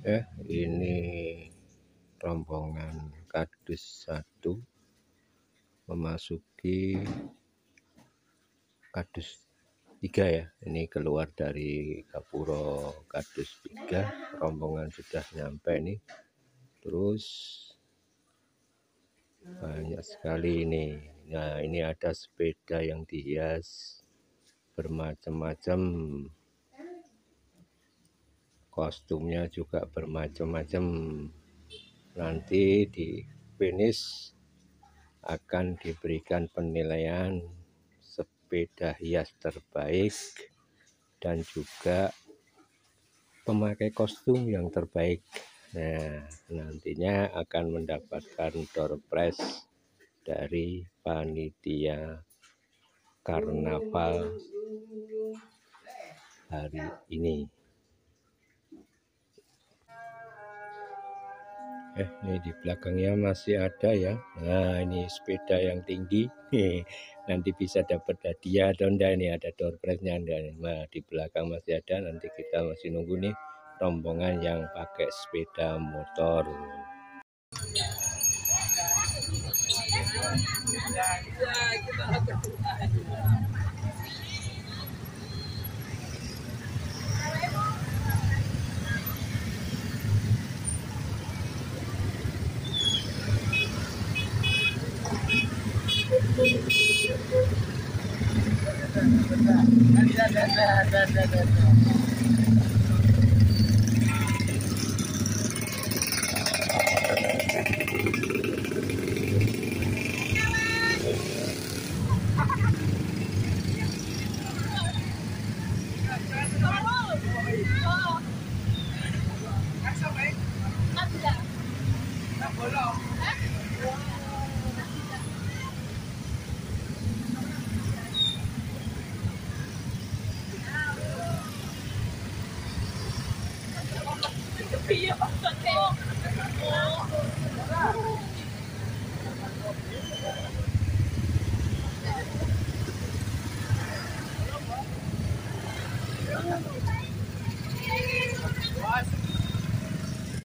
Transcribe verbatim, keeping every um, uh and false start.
Ya, ini rombongan Kadus satu memasuki Kadus tiga ya. Ini keluar dari Gapuro Kadus tiga, rombongan sudah nyampe nih. Terus banyak sekali ini. Nah, ini ada sepeda yang dihias bermacam-macam. Kostumnya juga bermacam-macam. Nanti di finish akan diberikan penilaian sepeda hias terbaik dan juga pemakai kostum yang terbaik. Nah, nantinya akan mendapatkan door prize dari panitia karnaval hari ini. Eh, ini di belakangnya masih ada ya. Nah, ini sepeda yang tinggi. Nanti bisa dapat hadiah atau enggak, ini ada door prize-nya enggak. Nah, di belakang masih ada. Nanti kita masih nunggu nih rombongan yang pakai sepeda motor. Iya,